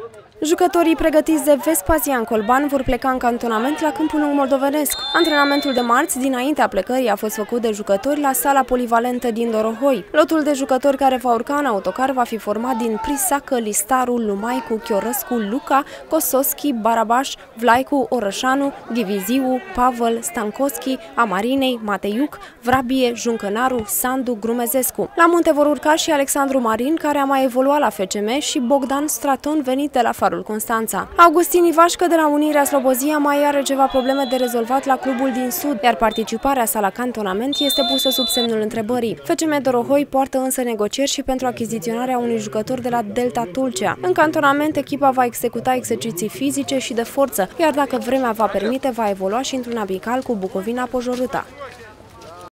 Jucătorii pregătiți de Vespasian Colban vor pleca în cantonament la Câmpul Lung moldovenesc. Antrenamentul de marți, dinaintea plecării, a fost făcut de jucători la sala polivalentă din Dorohoi. Lotul de jucători care va urca în autocar va fi format din Prisacă, Listaru, Lumaicu, Chiorăscu, Luca, Kosovski, Barabaș, Vlaicu, Orășanu, Diviziu, Pavel, Stankoschi, Amarinei, Mateiuc, Vrabie, Juncănaru, Sandu, Grumezescu. La munte vor urca și Alexandru Marin, care a mai evoluat la FCM, și Bogdan Straton, venit de la Farul Constanța. Augustin Ivașcă de la Unirea Slobozia mai are ceva probleme de rezolvat la clubul din Sud, iar participarea sa la cantonament este pusă sub semnul întrebării. FCM Dorohoi poartă însă negocieri și pentru achiziționarea unui jucător de la Delta Tulcea. În cantonament, echipa va executa exerciții fizice și de forță, iar dacă vremea va permite, va evolua și într-un amical cu Bucovina Pojorâta.